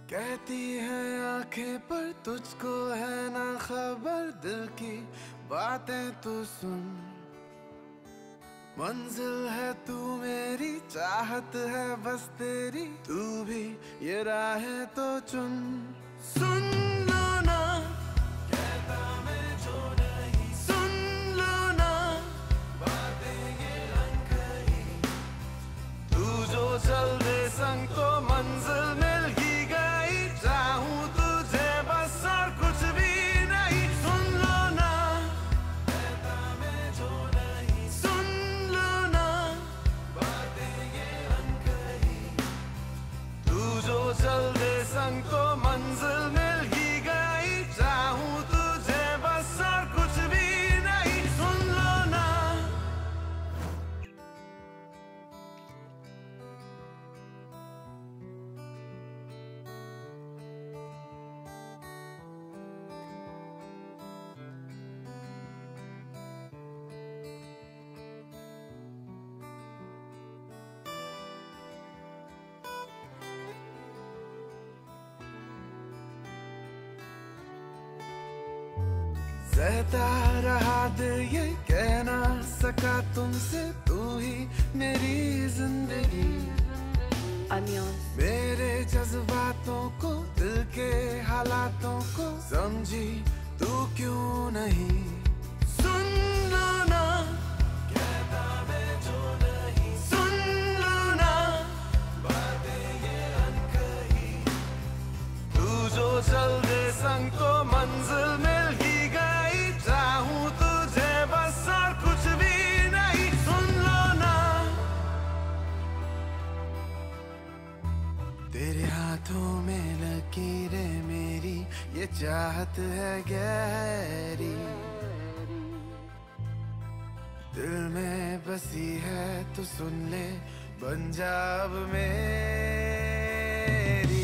कहती है आंखें पर तुझको है ना खबर, दिल की बातें तो सुन। मंजिल है तू मेरी, चाहत है बस तेरी, तू भी ये राहें तो चुन। सुन लो ना कहता मैं जो नहीं, सुन लो ना बातें ये अनकही। तू जो चल दे संग तो मंजिल मिल ही गई, चाहूं तुझे बस और कुछ भी नहीं। सुन लो ना कहता मैं जो नहीं, सुन लो ना बातें ये अनकही। तू जो चल दे संग तो मंजिल मिल ही गई, चाहूं तुझे बस और कुछ भी नहीं। सुन लो ना। सहता रहा दिल ये कह ना सका तुमसे, तू ही मेरी जिंदगी। मेरे जज्बातों को, दिल के हालातों को समझी तू क्यों नहीं। सुन लो ना कहता मैं जो नहीं, सुन लो ना बातें ये अनकही। तू जो चल दे संग तो मंजिल मिल ही गई, चाहूं तुझे बस और कुछ भी नहीं। सुन लो ना। तेरे हाथों में लकीरें मेरी, ये चाहत है गहरी, दिल में बसी है तो सुन ले पंजाब मेरी।